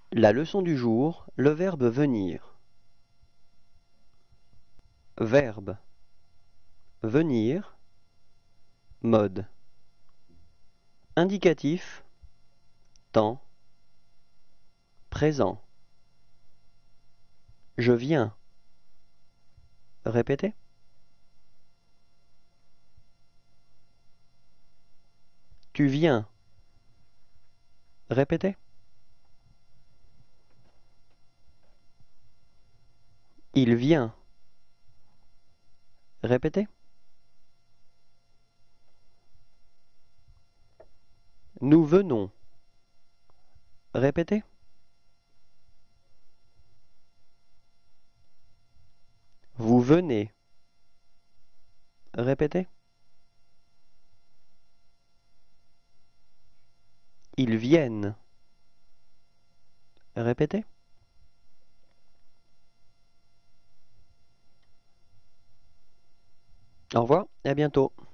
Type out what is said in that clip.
La leçon du jour, le verbe venir. Verbe. Venir. Mode. Indicatif. Temps. Présent. Je viens. Répétez. Tu viens. Répétez. Il vient. Répétez. Nous venons. Répétez. Vous venez. Répétez. Ils viennent. Répétez. Au revoir et à bientôt.